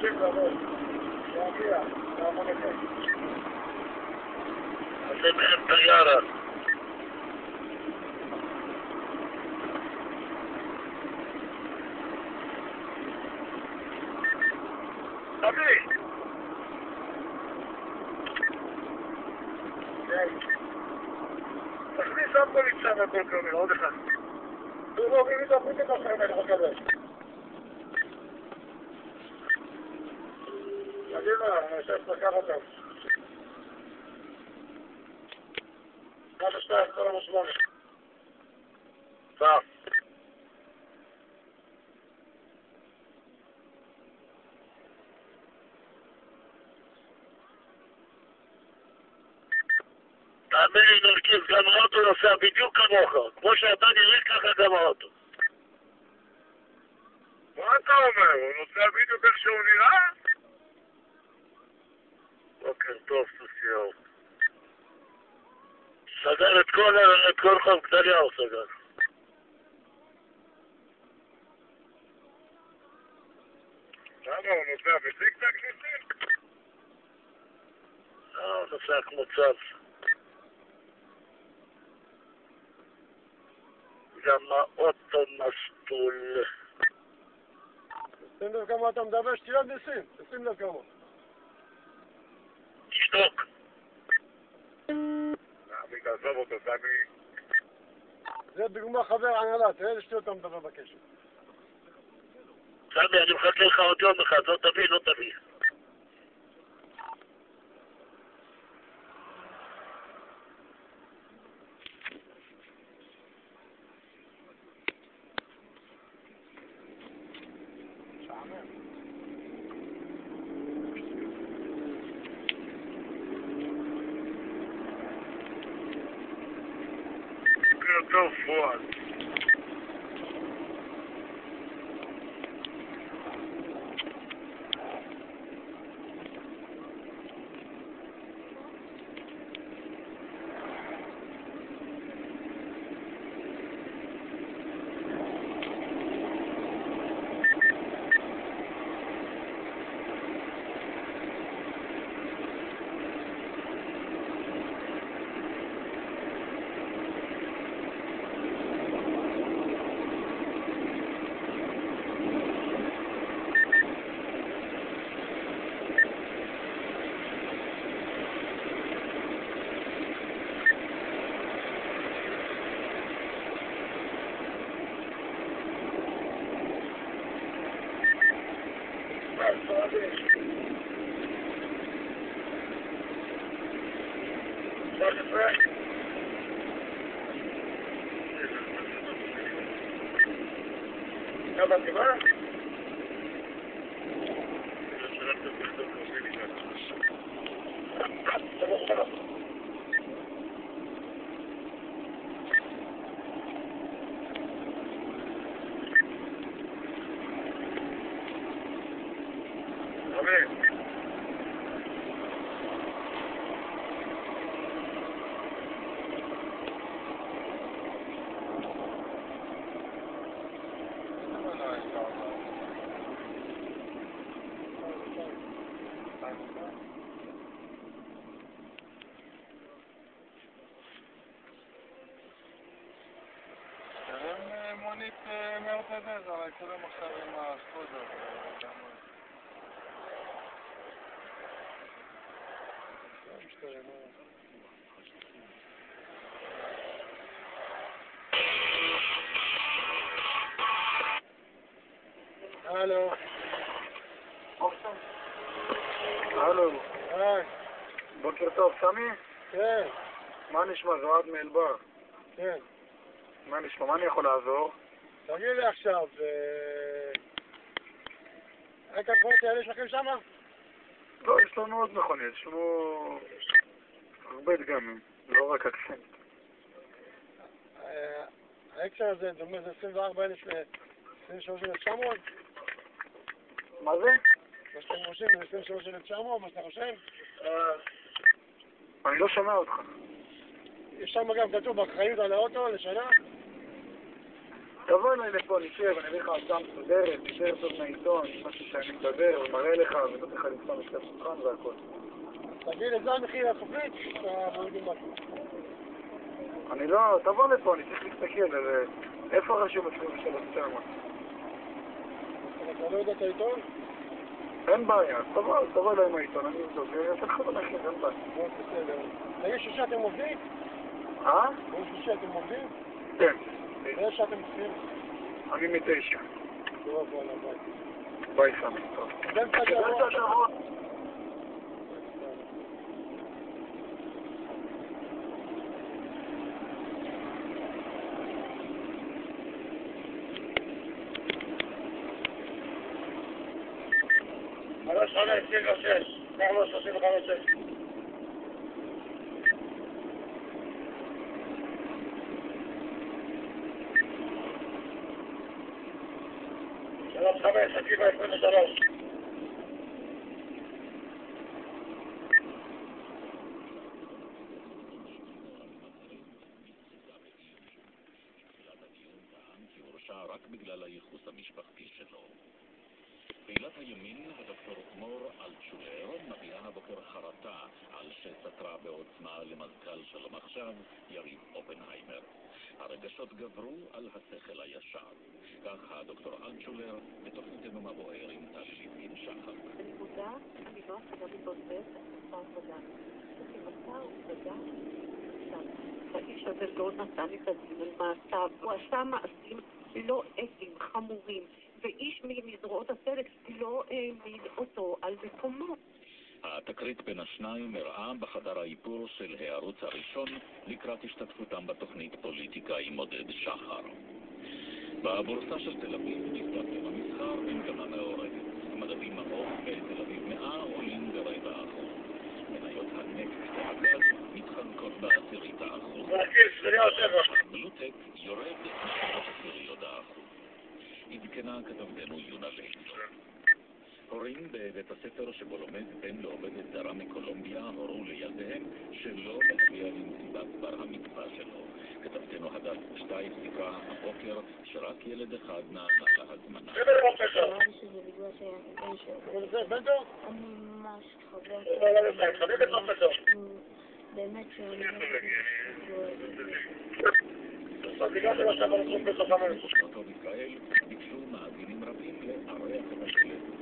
30 לבוא. להגיע, להמונתך. אז הם אין טיירה. תביא! תכניס עוד פוליצה בכל קרמל, עוד אחד. הוא לא מבין את הפריטים אחרים, אני מקבל. קדימה, אני אשב לקח אותם. 1, 2, 8. טוב. תאמין לי, נרקיס, גם האוטו נוסע בדיוק כמוך. כמו שאתה נראה ככה גם האוטו. מה אתה אומר? הוא נוסע בדיוק איך שהוא נראה? בוקר טוב, סוסיהו. סגר את כל חוב גדליהו סגר. למה? הוא נוסע בזיגזג ניסים? הוא נוסע כמו צב. גם האוטו מסטול. שים לב כמה אתה מדבר, שתהיה ניסים. שים לב כמה. תשתוק. תעזוב אותו, סמי. זה דוגמה חבר הנהלה, תראה איזה שטויות אתה מדבר בקשר. סמי, אני מחכה לך עוד יום אחד, לא תביא, לא תביא. טוב, פואד. מונית מרצדס, אבל כולם עכשיו עם הסקודה. הלו. הלו. היי. בוקר טוב, סמי? כן. מה נשמע? זועד מאלבר. כן. מה נשמע? מה אני יכול לעזור? תגיד לי עכשיו, רק הקפות האלה שלכם שמה? לא, יש לנו עוד מכונית, יש לנו הרבה דגמים, לא רק אקסנט. האקסן הזה דומה, זה 24,000 ל-23,900? מה זה? מה שאתם חושבים, זה 23,900, מה שאתה חושב? אני לא שומע אותך. יש שם גם כתוב באחריות על האוטו לשנה? תבוא אליי לפה, נשב, אני אביא לך הצעה מסודרת, יותר טוב מהעיתון, משהו שאני מדבר, ומראה לך, ונותן לך למצוא משתי שולחן והכל. תגיד, זה המחיר הסופית? מורידים משהו. אני לא, תבוא לפה, אני צריך להסתכל על איפה רשום 23,900. אתה לא יודע את העיתון? אין בעיה, אז תבוא אליי עם העיתון, אני אבדוק, אני אתן לך במחיר, אין בעיה. בסדר. תגיד שישה אתם עובדים? תגיד שישה אתם עובדים? כן. ואיזה שאתם עובדים? אני מ-9. טוב, וואלה, ביי ביי. סמי, טוב. באמצע השבוע. שלוש חמש, 26, 35. שלוש חמש, 23. רק בגלל הייחוס המשפחתי שלו. פעילת הימין, הדוקטור מור אלטשולר, מביאה הבוקר חרטה על שסתרה בעוצמה למזכ"ל שלום עכשיו, יריב אופנהיימר. הרגשות גברו על השכל הישר. כך הדוקטור אלטשולר בתוכניתנו מה בוער עם טלי ליפקין שחר. בנקודה, אני לא יכולה להתבסס על עבודה. כמסע עבודה, האיש הזה לא נתן את הדין על מעשיו. הוא עשה מעשים לא אתיים, חמורים, ואיש מזרועות הצדק לא העמיד אותו על מקומו. התקרית בין השניים הראה בחדר האיפור של הערוץ הראשון לקראת השתתפותם בתוכנית פוליטיקה עם עודד שחר. בבורסה של תל אביב נפתח יום המסחר במגמה מעורבת. מדדים העוף בתל אביב 100 עולים ב0.25%. מניות הנפט והגז מתחזקות ב0.1%. הבלוטק יורד ב0.1%. עדכנה כתבתנו יונה לייטו. הורים בבית הספר שבו לומד בן לעובדת זרה מקולומביה הורו לילדיהם שלא להגיע למסיבת בר המצווה שלו. כתבתנו הדס שטייף סיפרה הבוקר שרק ילד אחד נענה להזמנה. אני ממש חבר באמת בשכונות בישראל ביקשו מאזינים רבים לארח את השלט